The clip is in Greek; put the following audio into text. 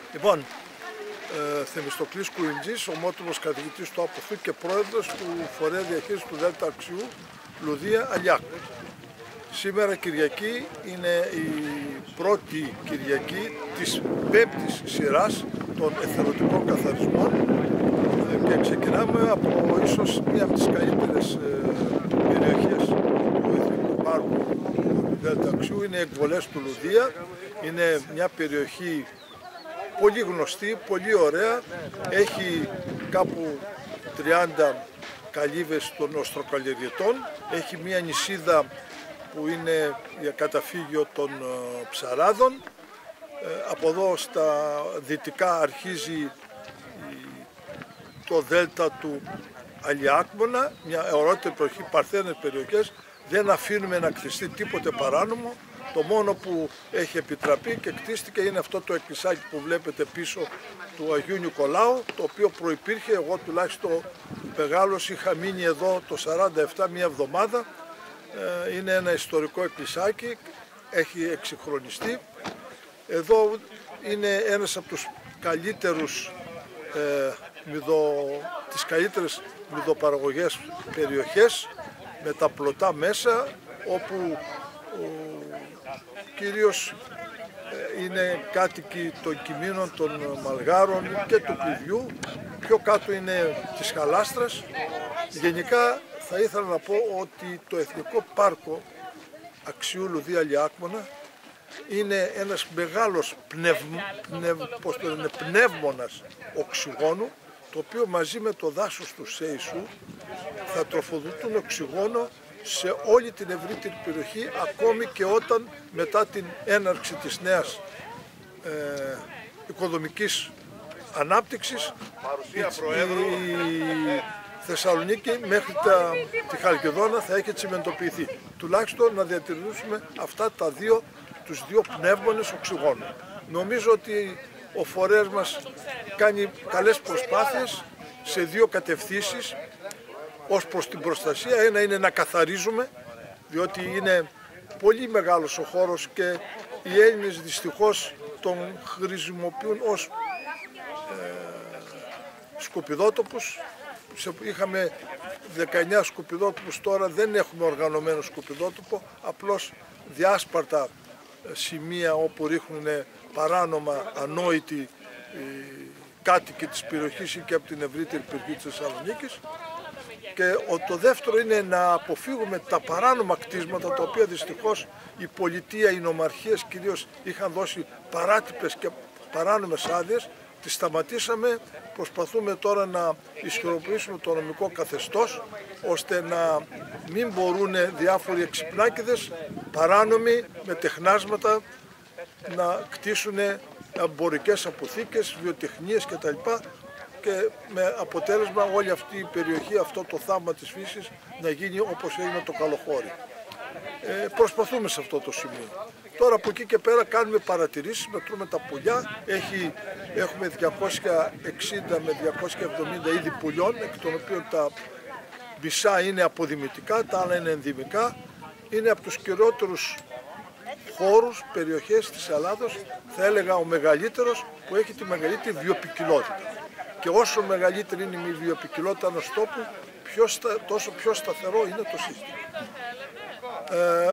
Λοιπόν, Θεμιστοκλής Κουιντζής, ομότιμος καθηγητής του ΑΠΟΘΟΥ και πρόεδρος του Φορέα Διαχείρισης του Δέλτα Αξιού, Λουδία Αλιάκου. Σήμερα Κυριακή είναι η πρώτη Κυριακή της 5ης σειράς των εθελοντικών καθαρισμών και ξεκινάμε από ίσως μία από τις καλύτερες περιοχές του Εθνικού Πάρκου Δέλτα Αξιού. Είναι οι εκβολές του Λουδία, είναι μια περιοχή πολύ γνωστή, πολύ ωραία, έχει κάπου 30 καλύβες των οστροκαλλιεργητών, έχει μια νησίδα που είναι για καταφύγιο των ψαράδων. Από εδώ στα δυτικά αρχίζει το δέλτα του Αλιάκμονα, μια ωραιότερη περιοχή, παρθένες περιοχές, δεν αφήνουμε να κτιστεί τίποτε παράνομο. Το μόνο που έχει επιτραπεί και κτίστηκε είναι αυτό το εκκλησάκι που βλέπετε πίσω του Αγίου Νικολάου, το οποίο προϋπήρχε, εγώ τουλάχιστον μεγάλος είχα μείνει εδώ το 47 μία εβδομάδα. Είναι ένα ιστορικό εκκλησάκι, έχει εξυγχρονιστεί. Εδώ είναι ένας από τους καλύτερους, τις καλύτερες μυδοπαραγωγές περιοχές με τα πλωτά μέσα, όπου κυρίως είναι κάτοικοι των Κιμήνων, των Μαλγάρων και του Κλειδιού. Πιο κάτω είναι της Χαλάστρας. Γενικά θα ήθελα να πω ότι το Εθνικό Πάρκο Αξιού Λουδία Αλιάκμονα είναι ένας μεγάλος πνεύμονας οξυγόνου, το οποίο μαζί με το δάσος του Σέισου θα τροφοδοτούν οξυγόνο σε όλη την ευρύτερη περιοχή, ακόμη και όταν μετά την έναρξη της νέας οικοδομικής ανάπτυξης η Θεσσαλονίκη μέχρι τη Χαλκιδόνα θα έχει τσιμεντοποιηθεί. Τουλάχιστον να διατηρήσουμε αυτά τους δύο πνεύμονες οξυγόνου. Νομίζω ότι ο φορέας μας κάνει καλές προσπάθειες σε δύο κατευθύνσεις ως προς την προστασία. Ένα είναι να καθαρίζουμε, διότι είναι πολύ μεγάλος ο χώρος και οι Έλληνες δυστυχώς τον χρησιμοποιούν ως σκουπιδότοπους. Είχαμε 19 σκουπιδότοπους, τώρα δεν έχουμε οργανωμένο σκουπιδότοπο, απλώς διάσπαρτα σημεία όπου ρίχνουν παράνομα ανόητοι κάτοικοι της περιοχής ή και από την ευρύτερη περιοχή της Θεσσαλονίκης. Και το δεύτερο είναι να αποφύγουμε τα παράνομα κτίσματα, τα οποία δυστυχώς η πολιτεία, οι νομαρχίες κυρίως είχαν δώσει παράτυπες και παράνομες άδειες. Τις σταματήσαμε, προσπαθούμε τώρα να ισχυροποιήσουμε το νομικό καθεστώς, ώστε να μην μπορούν διάφοροι εξυπνάκηδες παράνομοι με τεχνάσματα να κτίσουν εμπορικές αποθήκες, βιοτεχνίες κτλ. Και με αποτέλεσμα όλη αυτή η περιοχή, αυτό το θαύμα της φύσης να γίνει όπως έγινε το Καλοχώρι. Προσπαθούμε σε αυτό το σημείο. Τώρα από εκεί και πέρα κάνουμε παρατηρήσεις, μετρούμε τα πουλιά. Έχουμε 260 με 270 είδη πουλιών, εκ των οποίων τα μισά είναι αποδημητικά, τα άλλα είναι ενδυμικά. Είναι από τους κυριότερους χώρους, περιοχές της Ελλάδος, θα έλεγα ο μεγαλύτερος, που έχει τη μεγαλύτερη βιοποικιλότητα. Και όσο μεγαλύτερη είναι η βιοποικιλότητα ενός τόπου, τόσο πιο σταθερό είναι το σύστημα.